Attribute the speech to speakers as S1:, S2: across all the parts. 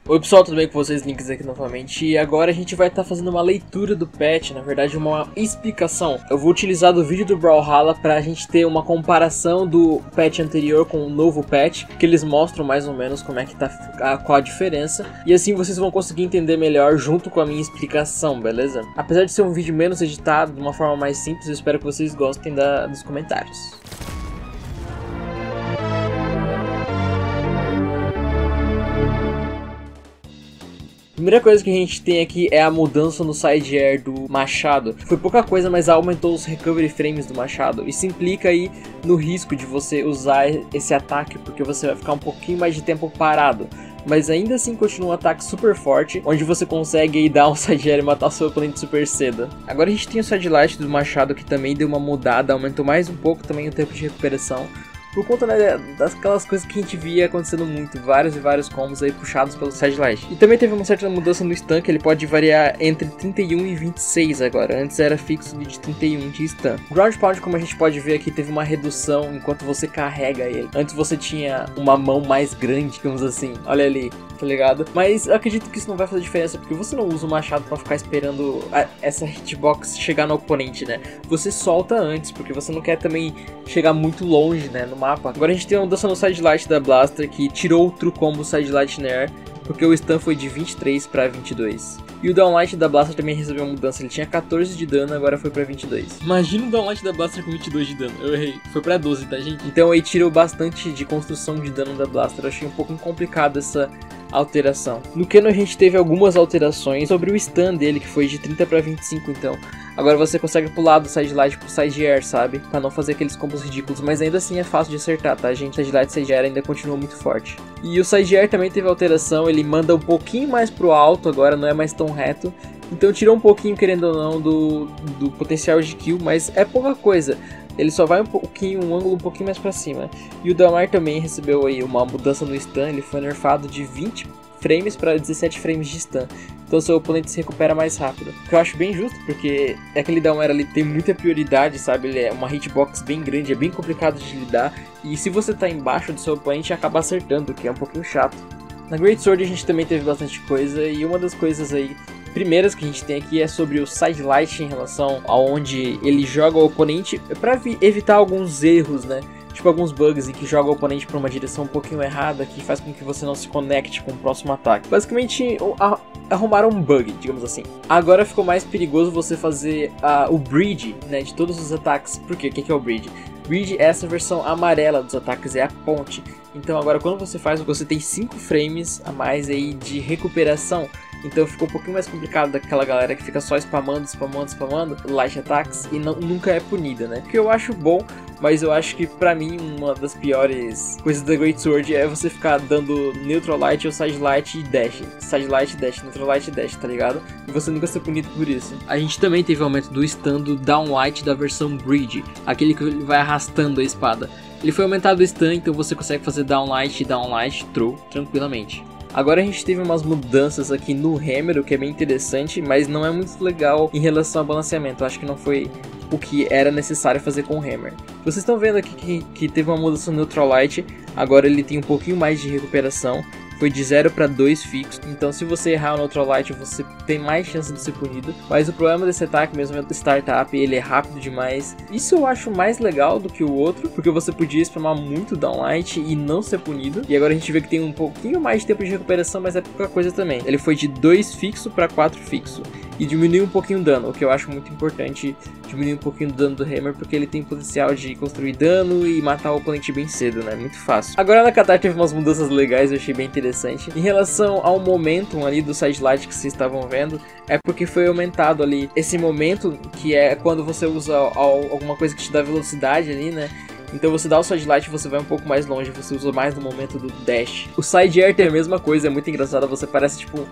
S1: Oi pessoal, tudo bem com vocês? Links aqui novamente. E agora a gente vai estar fazendo uma leitura do patch, na verdade uma explicação. Eu vou utilizar do vídeo do Brawlhalla pra gente ter uma comparação do patch anterior com o novo patch, que eles mostram mais ou menos como é que tá, qual a diferença. E assim vocês vão conseguir entender melhor junto com a minha explicação, beleza? Apesar de ser um vídeo menos editado, de uma forma mais simples, eu espero que vocês gostem dos comentários. Primeira coisa que a gente tem aqui é a mudança no side air do machado. Foi pouca coisa, mas aumentou os recovery frames do machado. Isso implica aí no risco de você usar esse ataque, porque você vai ficar um pouquinho mais de tempo parado. Mas ainda assim continua um ataque super forte, onde você consegue aí dar um side air e matar seu oponente super cedo. Agora a gente tem o side light do machado, que também deu uma mudada, aumentou mais um pouco também o tempo de recuperação. Por conta, né, daquelas coisas que a gente via acontecendo muito, vários e vários combos aí puxados pelo side light. E também teve uma certa mudança no stun, que ele pode variar entre 31 e 26 agora, antes era fixo de 31 de stun. Ground Pound, como a gente pode ver aqui, teve uma redução enquanto você carrega ele. Antes você tinha uma mão mais grande, digamos assim, olha ali, tá ligado? Mas eu acredito que isso não vai fazer diferença, porque você não usa o machado pra ficar esperando essa hitbox chegar no oponente, né? Você solta antes, porque você não quer também chegar muito longe, né, no mapa. Agora a gente tem uma mudança no side light da Blaster, que tirou o true combo side light Nair, porque o stun foi de 23 para 22. E o downlight da Blaster também recebeu uma mudança, ele tinha 14 de dano, agora foi pra 22. Imagina o downlight da Blaster com 22 de dano, eu errei, foi pra 12, tá gente? Então aí tirou bastante de construção de dano da Blaster, eu achei um pouco complicado essa alteração. No Cannon a gente teve algumas alterações sobre o stun dele, que foi de 30 para 25, então agora você consegue pular do side light pro side air, sabe? Pra não fazer aqueles combos ridículos, mas ainda assim é fácil de acertar, tá gente? Side light e side air ainda continua muito forte. E o side air também teve alteração, ele manda um pouquinho mais pro alto agora, não é mais tão reto. Então tirou um pouquinho, querendo ou não, do potencial de kill, mas é pouca coisa. Ele só vai um ângulo um pouquinho mais pra cima. E o Damar também recebeu aí uma mudança no stun, ele foi nerfado de 20 frames para 17 frames de stun. Então seu oponente se recupera mais rápido. O que eu acho bem justo, porque aquele Damar ali tem muita prioridade, sabe? Ele é uma hitbox bem grande, é bem complicado de lidar. E se você tá embaixo do seu oponente, acaba acertando, o que é um pouquinho chato. Na Great Sword a gente também teve bastante coisa, e uma das coisas aí primeiras que a gente tem aqui é sobre o side light em relação aonde ele joga o oponente, para evitar alguns erros, né? Tipo alguns bugs em que joga o oponente para uma direção um pouquinho errada, que faz com que você não se conecte com o próximo ataque. Basicamente arrumaram um bug, digamos assim. Agora ficou mais perigoso você fazer o bridge, né, de todos os ataques. Por quê? O que é o bridge? Bridge é essa versão amarela dos ataques, é a ponte. Então agora quando você faz, você tem 5 frames a mais aí de recuperação. Então ficou um pouquinho mais complicado daquela galera que fica só spamando light attacks e nunca é punida, né? O que eu acho bom, mas eu acho que pra mim uma das piores coisas da Great Sword é você ficar dando neutral light ou side light e dash. Side light, dash, neutral light e dash, tá ligado? E você nunca ser punido por isso. A gente também teve aumento do stun do downlight da versão Bridge, aquele que vai arrastando a espada. Ele foi aumentado o stun, então você consegue fazer downlight e downlight throw tranquilamente. Agora a gente teve umas mudanças aqui no Hammer, o que é bem interessante, mas não é muito legal em relação ao balanceamento. Eu acho que não foi o que era necessário fazer com o Hammer. Vocês estão vendo aqui que teve uma mudança no Neutral Light, agora ele tem um pouquinho mais de recuperação. Foi de 0 para 2 fixo, então se você errar o Neutral Light você tem mais chance de ser punido. Mas o problema desse ataque mesmo é do Startup, ele é rápido demais. Isso eu acho mais legal do que o outro, porque você podia spamar muito Downlight e não ser punido. E agora a gente vê que tem um pouquinho mais de tempo de recuperação, mas é pouca coisa também. Ele foi de 2 fixo para 4 fixo. E diminuiu um pouquinho o dano, o que eu acho muito importante, diminuir um pouquinho o dano do Hammer, porque ele tem potencial de construir dano e matar o oponente bem cedo, né? Muito fácil. Agora na Qatar teve umas mudanças legais, eu achei bem interessante. Em relação ao momentum ali do side light que vocês estavam vendo, é porque foi aumentado ali esse momento, que é quando você usa alguma coisa que te dá velocidade ali, né? Então você dá o side light e você vai um pouco mais longe, você usa mais no momento do dash. O side air tem a mesma coisa, é muito engraçado, você parece tipo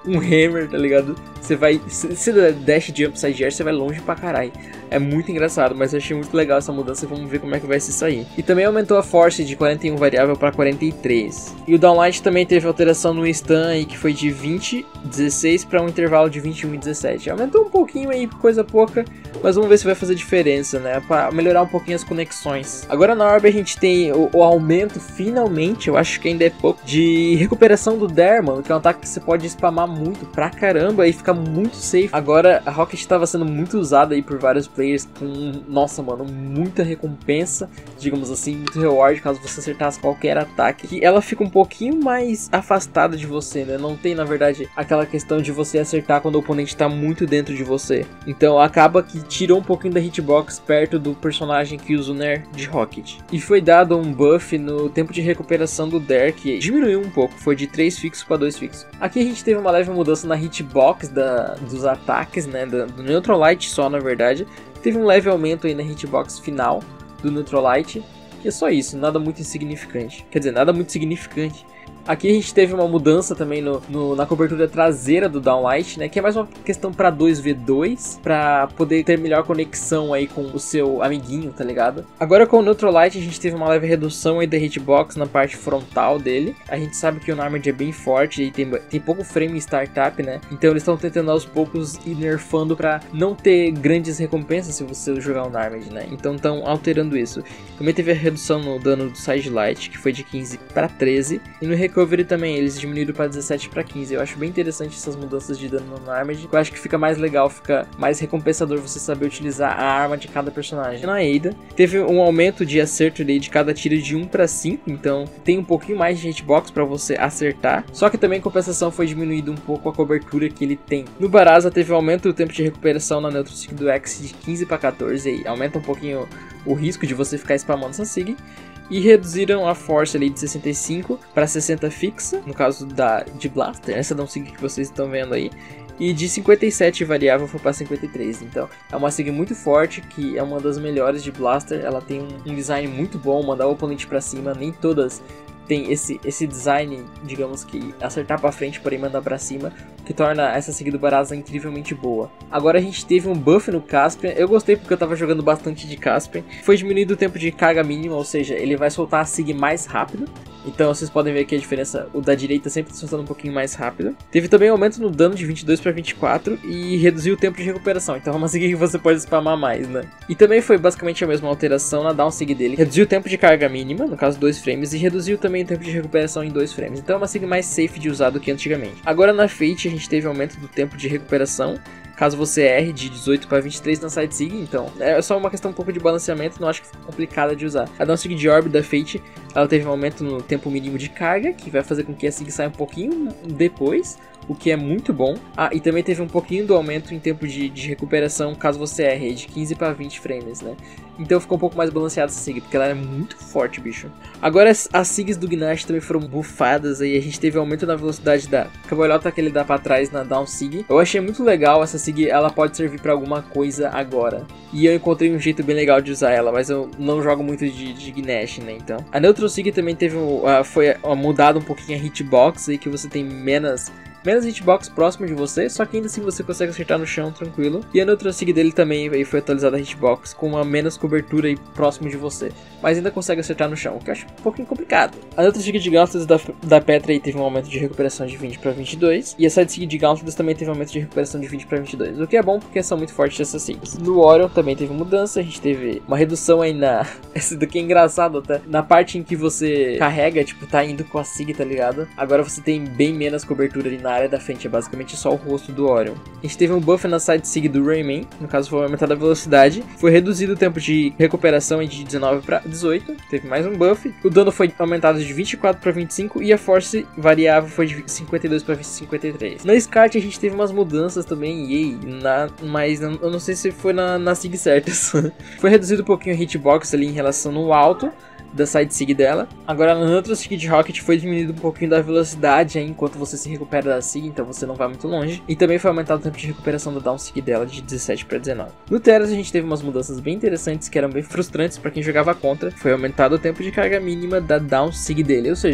S1: um hammer, tá ligado? Você vai, se der dash jump side air, você vai longe pra caralho. É muito engraçado, mas eu achei muito legal essa mudança e vamos ver como é que vai se sair. E também aumentou a force de 41 variável para 43. E o downlight também teve alteração no stun aí, que foi de 20, 16 para um intervalo de 21 e 17. Aumentou um pouquinho aí, coisa pouca, mas vamos ver se vai fazer diferença, né? Para melhorar um pouquinho as conexões. Agora na orb a gente tem o aumento, finalmente, eu acho que ainda é pouco, de recuperação do Dare, mano, que é um ataque que você pode spamar muito pra caramba e fica muito safe. Agora a Rocket estava sendo muito usada aí por vários players com, nossa, mano, muita recompensa, digamos assim, muito reward caso você acertasse qualquer ataque. E ela fica um pouquinho mais afastada de você, né? Não tem, na verdade, aquela questão de você acertar quando o oponente tá muito dentro de você. Então acaba que tirou um pouquinho da hitbox perto do personagem que usa o Nair de Rocket. E foi dado um buff no tempo de recuperação do Dare, que diminuiu um pouco, foi de 3 fixo para 2 fixo. Aqui a gente teve uma leve mudança na hitbox dos ataques, né? Do Neutral Light só, na verdade. Teve um leve aumento aí na hitbox final do Neutral Light, que é só isso, nada muito insignificante. Quer dizer, nada muito significante. Aqui a gente teve uma mudança também na cobertura traseira do Downlight, né? Que é mais uma questão para 2v2, para poder ter melhor conexão aí com o seu amiguinho, tá ligado? Agora com o Neutral Light a gente teve uma leve redução aí da hitbox na parte frontal dele. A gente sabe que o Unarmed é bem forte e tem pouco frame startup, né? Então eles estão tentando aos poucos ir nerfando para não ter grandes recompensas se você jogar o Unarmed, né? Então estão alterando isso. Também teve a redução no dano do Side Light, que foi de 15 para 13, e no Recovery também, eles diminuíram para 17 para 15. Eu acho bem interessante essas mudanças de dano no Armored. Eu acho que fica mais legal, fica mais recompensador você saber utilizar a arma de cada personagem. Na Ada, teve um aumento de acerto ali de cada tiro de 1 para 5, então tem um pouquinho mais de hitbox para você acertar. Só que também em compensação foi diminuído um pouco a cobertura que ele tem. No Barasa teve um aumento do tempo de recuperação na Neutral Sig do X de 15 para 14, e aumenta um pouquinho o risco de você ficar spamando essa Sig. E reduziram a force ali de 65 para 60 fixa, no caso de Blaster, essa Down Sig que vocês estão vendo aí. E de 57 variável foi para 53, então é uma Sig muito forte, que é uma das melhores de Blaster. Ela tem um design muito bom, mandar o oponente para cima, nem todas tem esse design, digamos que acertar pra frente, porém mandar pra cima, que torna essa Sig do Barasa incrivelmente boa. Agora a gente teve um buff no Caspian, eu gostei porque eu tava jogando bastante de Caspian. Foi diminuído o tempo de carga mínima, ou seja, ele vai soltar a Sig mais rápido. Então vocês podem ver aqui a diferença, o da direita sempre está soltando um pouquinho mais rápido. Teve também um aumento no dano de 22 para 24 e reduziu o tempo de recuperação, então é uma Sig que você pode spamar mais, né? E também foi basicamente a mesma alteração na Down Sig dele. Reduziu o tempo de carga mínima, no caso 2 frames, e reduziu também o tempo de recuperação em 2 frames. Então é uma Sig mais safe de usar do que antigamente. Agora na Fate a gente teve aumento do tempo de recuperação, caso você erre de 18 para 23 na Side Sig, então é só uma questão um pouco de balanceamento, não acho que fica complicada de usar. A Down Sig de Orb da Fate, ela teve um aumento no tempo mínimo de carga, que vai fazer com que a Sig saia um pouquinho depois, o que é muito bom. Ah, e também teve um pouquinho do aumento em tempo de recuperação, caso você erre, de 15 para 20 frames, né? Então ficou um pouco mais balanceada essa Sig, porque ela é muito forte, bicho. Agora as Sigs do Gnash também foram buffadas, aí a gente teve aumento na velocidade da cambalhota que ele dá pra trás na Down Sig. Eu achei muito legal essa Sig, ela pode servir pra alguma coisa agora. E eu encontrei um jeito bem legal de usar ela, mas eu não jogo muito de Gnash, né, então. A Neutral Sig também teve, foi mudado um pouquinho a hitbox, aí que você tem menos hitbox próximo de você, só que ainda assim você consegue acertar no chão tranquilo. E a Neutral Sig dele também foi atualizada a hitbox com uma menos cobertura aí próximo de você, mas ainda consegue acertar no chão, o que eu acho um pouquinho complicado. A Neutral Sig de Gauntless da Petra aí teve um aumento de recuperação de 20 para 22, e a Side Sig de Gauntless também teve um aumento de recuperação de 20 para 22, o que é bom porque são muito fortes essas Sigs. No Orion também teve mudança, a gente teve uma redução aí na... Esse daqui é engraçado até, na parte em que você carrega, tipo, tá indo com a Sig, tá ligado? Agora você tem bem menos cobertura ali na área da frente, é basicamente só o rosto do Orion. A gente teve um buff na Side Sig do Rayman, no caso foi aumentada a velocidade, foi reduzido o tempo de recuperação de 19 para 18, teve mais um buff, o dano foi aumentado de 24 para 25 e a force variável foi de 52 para 53. Na SCART a gente teve umas mudanças também, mas eu não sei se foi na Sig certas. Foi reduzido um pouquinho a hitbox ali em relação no alto da Side Sig dela. Agora na Neutral Sig de Rocket foi diminuído um pouquinho da velocidade aí, enquanto você se recupera da Sig, então você não vai muito longe. E também foi aumentado o tempo de recuperação da Down Sig dela de 17 para 19. No Teros a gente teve umas mudanças bem interessantes que eram bem frustrantes para quem jogava contra. Foi aumentado o tempo de carga mínima da Down Sig dele, ou seja,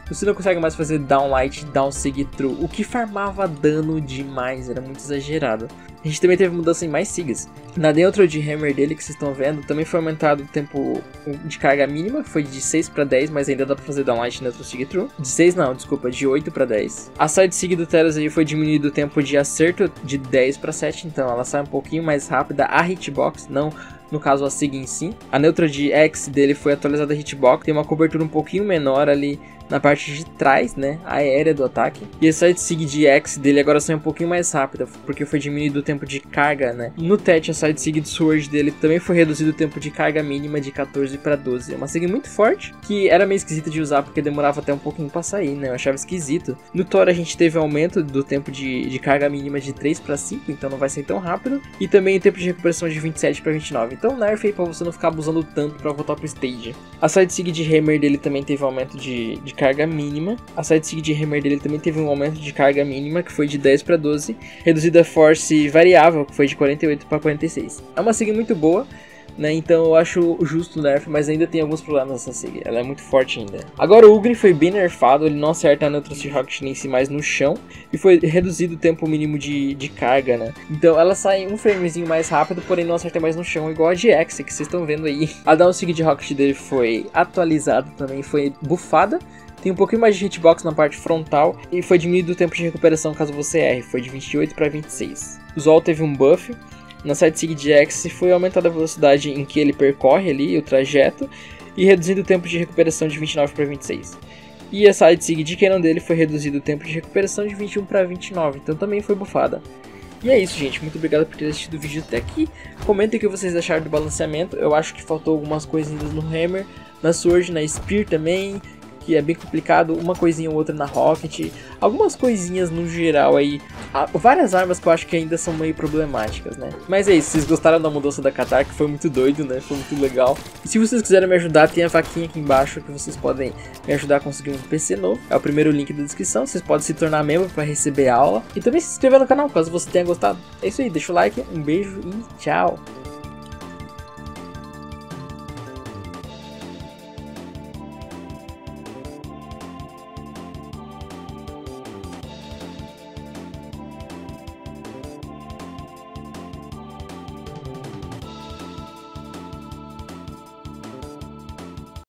S1: você não consegue mais fazer Downlight, Downsig True, o que farmava dano demais, era muito exagerado. A gente também teve mudança em mais sigas. Na Neutral de Hammer dele, que vocês estão vendo, também foi aumentado o tempo de carga mínima, foi de 6 para 10, mas ainda dá pra fazer Downlight, Neutral, Sig True. De 6 não, desculpa, de 8 para 10. A Side Sig do Teros aí foi diminuído o tempo de acerto de 10 para 7, então ela sai um pouquinho mais rápida. A Hitbox, não no caso a Sig em si. A Neutral de X dele foi atualizada a Hitbox, tem uma cobertura um pouquinho menor ali na parte de trás, né, aérea do ataque. E a Side Sig de X dele agora sai um pouquinho mais rápida, porque foi diminuído o tempo de carga, né. No Tet, a Side Sig de Sword dele também foi reduzido o tempo de carga mínima de 14 para 12. É uma Sig muito forte, que era meio esquisita de usar, porque demorava até um pouquinho pra sair, né, eu achava esquisito. No Thor a gente teve aumento do tempo de carga mínima de 3 para 5, então não vai ser tão rápido. E também o tempo de recuperação de 27 para 29. Então nerf aí pra você não ficar abusando tanto pra voltar pro stage. A Side Sig de Hammer dele também teve aumento de carga mínima. A Side Sig de Hammer dele também teve um aumento de carga mínima, que foi de 10 para 12. Reduzida a Force variável, que foi de 48 para 46. É uma Sig muito boa, né? Então eu acho justo o nerf, mas ainda tem alguns problemas nessa Sig. Ela é muito forte ainda. Agora o Ugin foi bem nerfado, ele não acerta a Neutral Rocket nem se mais no chão. E foi reduzido o tempo mínimo de carga, né? Então ela sai um framezinho mais rápido, porém não acerta mais no chão, igual a de X, que vocês estão vendo aí. A Downsig de Rocket dele foi atualizada também, foi buffada. Tem um pouquinho mais de hitbox na parte frontal e foi diminuído o tempo de recuperação caso você erre, foi de 28 para 26. O Zol teve um buff. Na Side Sig de X foi aumentada a velocidade em que ele percorre ali, o trajeto, e reduzido o tempo de recuperação de 29 para 26. E a Side Sig de Cannon dele foi reduzido o tempo de recuperação de 21 para 29, então também foi buffada. E é isso, gente, muito obrigado por ter assistido o vídeo até aqui. Comentem o que vocês acharam do balanceamento, eu acho que faltou algumas coisinhas no Hammer, na Sword, na Spear também, que é bem complicado, uma coisinha ou outra na Rocket, algumas coisinhas no geral aí, várias armas que eu acho que ainda são meio problemáticas, né? Mas é isso, vocês gostaram da mudança da Katar, que foi muito doido, né? Foi muito legal. E se vocês quiserem me ajudar, tem a vaquinha aqui embaixo que vocês podem me ajudar a conseguir um PC novo. É o primeiro link da descrição, vocês podem se tornar membro para receber aula. E também se inscrever no canal, caso você tenha gostado. É isso aí, deixa o like, um beijo e tchau!